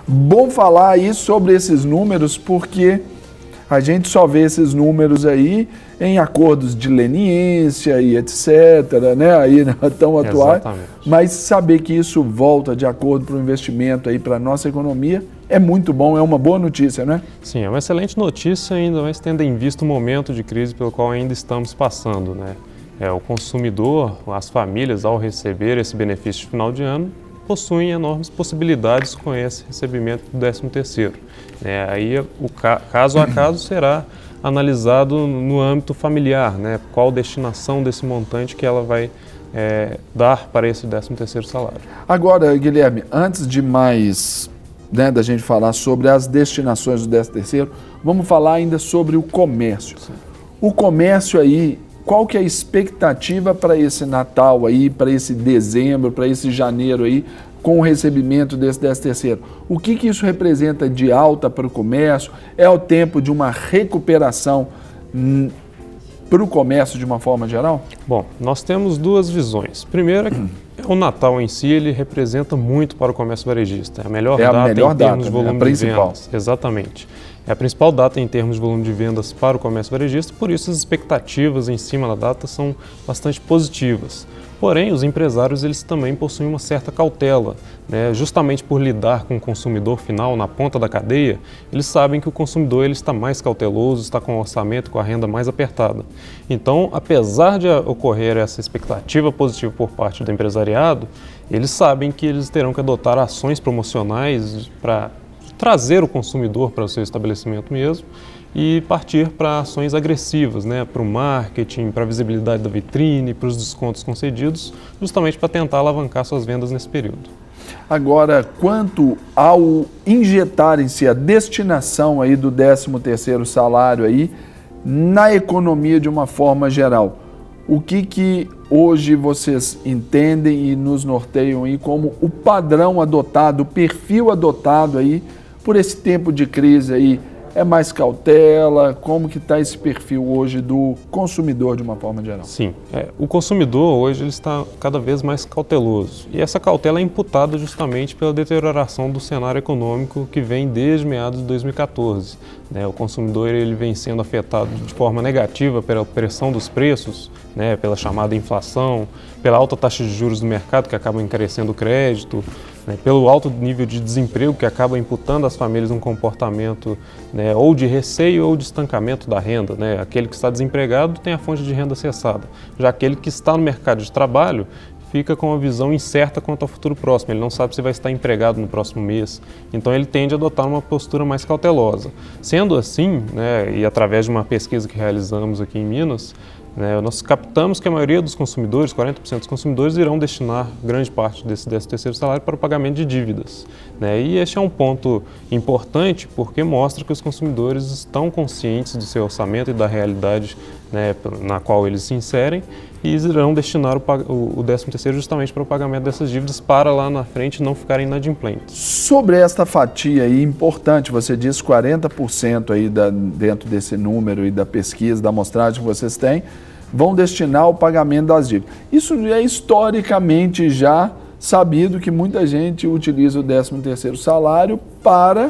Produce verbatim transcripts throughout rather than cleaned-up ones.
Bom falar aí sobre esses números, porque a gente só vê esses números aí em acordos de leniência e etcétera, né? Aí tão atuais. Exatamente. Mas saber que isso volta de acordo para o investimento aí para a nossa economia é muito bom, é uma boa notícia, né? Sim, é uma excelente notícia, ainda mais tendo em vista o momento de crise pelo qual ainda estamos passando, né? É, o consumidor, as famílias, ao receber esse benefício de final de ano, possuem enormes possibilidades com esse recebimento do décimo terceiro. É, aí, o ca caso a caso, será analisado no âmbito familiar, né? Qual destinação desse montante que ela vai é, dar para esse décimo terceiro salário. Agora, Guilherme, antes de mais, né, da gente falar sobre as destinações do décimo terceiro, vamos falar ainda sobre o comércio. Sim. O comércio aí, qual que é a expectativa para esse Natal aí, para esse dezembro, para esse janeiro aí, com o recebimento desse décimo terceiro? O que que isso representa de alta para o comércio? É o tempo de uma recuperação hum, para o comércio de uma forma geral? Bom, nós temos duas visões. Primeiro, o Natal em si, ele representa muito para o comércio varejista. É a melhor é a data melhor em data, termos de volume né? A principal. de vendas. Exatamente. É a principal data em termos de volume de vendas para o comércio varejista, por isso as expectativas em cima da data são bastante positivas. Porém, os empresários eles também possuem uma certa cautela, né? Justamente por lidar com o consumidor final na ponta da cadeia, eles sabem que o consumidor ele está mais cauteloso, está com o orçamento, com a renda mais apertada. Então, apesar de ocorrer essa expectativa positiva por parte do empresariado, eles sabem que eles terão que adotar ações promocionais para trazer o consumidor para o seu estabelecimento mesmo e partir para ações agressivas, né, para o marketing, para a visibilidade da vitrine, para os descontos concedidos, justamente para tentar alavancar suas vendas nesse período. Agora, quanto ao injetar em si a destinação aí do décimo terceiro salário aí na economia de uma forma geral, o que que hoje vocês entendem e nos norteiam aí como o padrão adotado, o perfil adotado aí por esse tempo de crise aí? É mais cautela? Como que está esse perfil hoje do consumidor de uma forma geral? Sim, é, o consumidor hoje ele está cada vez mais cauteloso e essa cautela é imputada justamente pela deterioração do cenário econômico que vem desde meados de dois mil e quatorze. Né? O consumidor ele vem sendo afetado de forma negativa pela pressão dos preços, né? Pela chamada inflação, pela alta taxa de juros do mercado que acaba encarecendo o crédito, né? Pelo alto nível de desemprego que acaba imputando às famílias um comportamento, né, ou de receio ou de estancamento da renda. Né? Aquele que está desempregado tem a fonte de renda cessada, já aquele que está no mercado de trabalho fica com uma visão incerta quanto ao futuro próximo, ele não sabe se vai estar empregado no próximo mês, então ele tende a adotar uma postura mais cautelosa. Sendo assim, né, e através de uma pesquisa que realizamos aqui em Minas, né, nós captamos que a maioria dos consumidores, quarenta por cento dos consumidores, irão destinar grande parte desse décimo terceiro salário para o pagamento de dívidas. Né? E este é um ponto importante porque mostra que os consumidores estão conscientes do seu orçamento e da realidade, né, na qual eles se inserem e irão destinar o décimo terceiro justamente para o pagamento dessas dívidas para lá na frente não ficarem inadimplentes. Sobre esta fatia aí, importante, você disse quarenta por cento aí da, dentro desse número e da pesquisa, da amostragem que vocês têm, vão destinar ao pagamento das dívidas. Isso é historicamente já sabido que muita gente utiliza o décimo terceiro salário para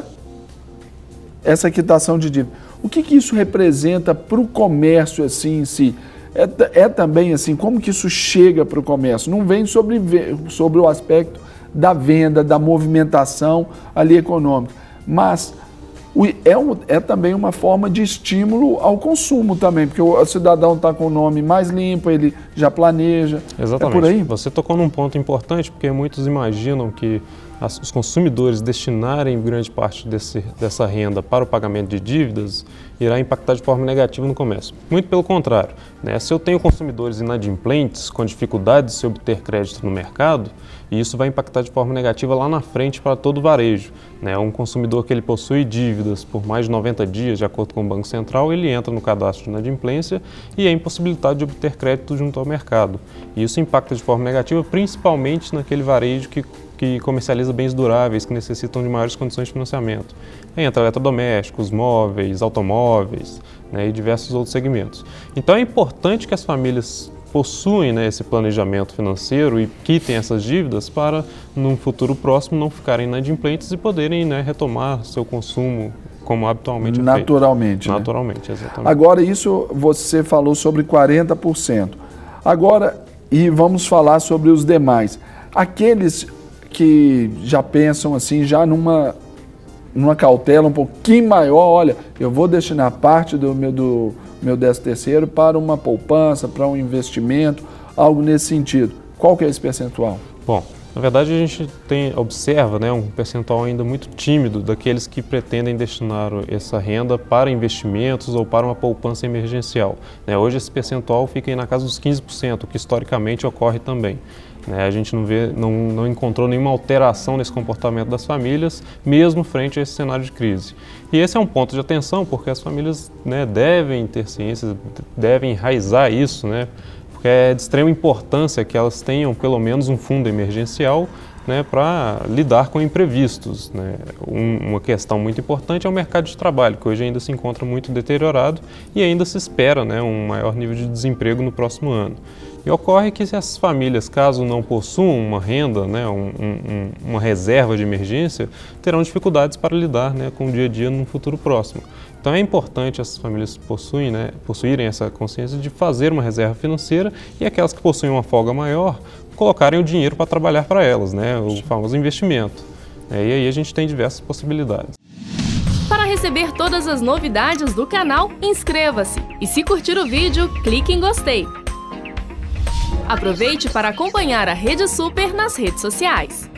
essa quitação de dívida. O que que isso representa para o comércio assim em si? É, é também assim, como que isso chega para o comércio? Não vem sobre, sobre o aspecto da venda, da movimentação ali econômica, mas o, é, um, é também uma forma de estímulo ao consumo também, porque o cidadão está com o nome mais limpo, ele já planeja. Exatamente. É por aí? Você tocou num ponto importante, porque muitos imaginam que as, os consumidores destinarem grande parte desse, dessa renda para o pagamento de dívidas irá impactar de forma negativa no comércio. Muito pelo contrário, né? Se eu tenho consumidores inadimplentes com dificuldade de se obter crédito no mercado, isso vai impactar de forma negativa lá na frente para todo o varejo. Né? Um consumidor que ele possui dívidas por mais de noventa dias, de acordo com o Banco Central, ele entra no cadastro de inadimplência e é impossibilitado de obter crédito junto ao mercado. E isso impacta de forma negativa principalmente naquele varejo que que comercializa bens duráveis, que necessitam de maiores condições de financiamento. Entra eletrodomésticos, móveis, automóveis, né, e diversos outros segmentos. Então é importante que as famílias possuem, né, esse planejamento financeiro e quitem essas dívidas para, num futuro próximo, não ficarem inadimplentes e poderem, né, retomar seu consumo como habitualmente é feito. Naturalmente. Naturalmente, né? exatamente. Agora, isso você falou sobre quarenta por cento. Agora, e vamos falar sobre os demais. Aqueles que já pensam assim, já numa, numa cautela um pouquinho maior, olha, eu vou destinar parte do meu, do meu décimo terceiro para uma poupança, para um investimento, algo nesse sentido. Qual que é esse percentual? Bom, na verdade a gente tem, observa, né, um percentual ainda muito tímido daqueles que pretendem destinar essa renda para investimentos ou para uma poupança emergencial. Né, hoje esse percentual fica aí na casa dos quinze por cento, o que historicamente ocorre também. Né, a gente não, vê, não, não encontrou nenhuma alteração nesse comportamento das famílias, mesmo frente a esse cenário de crise. E esse é um ponto de atenção, porque as famílias, né, devem ter ciência, devem enraizar isso, né, porque é de extrema importância que elas tenham pelo menos um fundo emergencial, né, para lidar com imprevistos. Né. Um, uma questão muito importante é o mercado de trabalho, que hoje ainda se encontra muito deteriorado e ainda se espera, né, um maior nível de desemprego no próximo ano. E ocorre que se as famílias, caso não possuam uma renda, né, um, um, uma reserva de emergência, terão dificuldades para lidar, né, com o dia a dia no futuro próximo. Então é importante essas famílias possuem, né, possuírem essa consciência de fazer uma reserva financeira e aquelas que possuem uma folga maior, colocarem o dinheiro para trabalhar para elas, né, o famoso investimento. É, e aí a gente tem diversas possibilidades. Para receber todas as novidades do canal, inscreva-se e se curtir o vídeo, clique em gostei. Aproveite para acompanhar a Rede Super nas redes sociais.